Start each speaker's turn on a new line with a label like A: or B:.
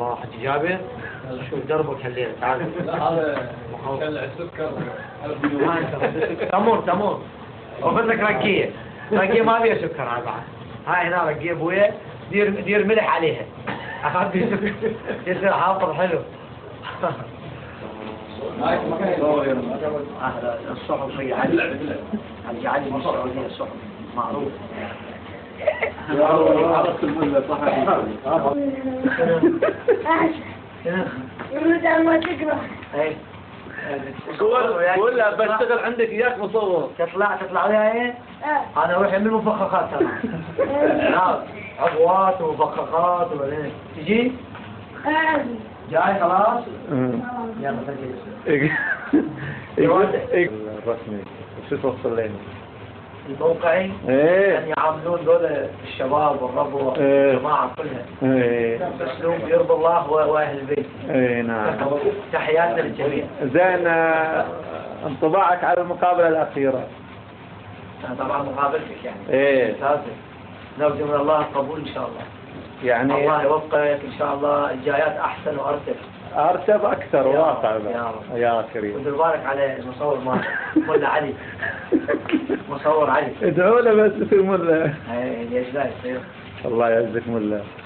A: الله حجي جابر شو دربك هالليلة تعال.
B: هذا مخلع السكر.
A: تمور وخذ لك رقية ما فيها سكر على بعض. هاي هنا رقية ابويا دير ملح عليها اخذ سكر يصير حافظ حلو. الصحفي علي علي من السعودية الصحفي معروف.
B: عرفت الملة صحفي.
C: ما تقرأ.
B: قول له بشتغل عندك اياك مصور.
A: تطلع وياي ايه؟ انا روحي من المفخخات ترى. عبوات ومفخخات وبعدين تجي؟ جاي خلاص؟ يلا سجل.
B: الرسمي شو توصل لنا؟
A: الموقعي أن يعاملون دول الشباب والربو والجماعة كلها بأسلوب يرضي الله وأهل البيت.
B: نعم.
A: تحياتنا للجميع.
B: زين انطباعك على المقابلة الأخيرة؟
A: أنا طبعا مقابلتك يعني. ممتازة. نرجو من الله القبول إن شاء الله.
B: يعني
A: الله يوفقك إن شاء الله الجايات أحسن
B: أرتب أكثر واقع يا كريم.
A: ودير بالك على المصور مولى علي. مصور علي.
B: ادعوا له بس يصير ملا.
A: ليش لا يصير.
B: الله يعزك ملا.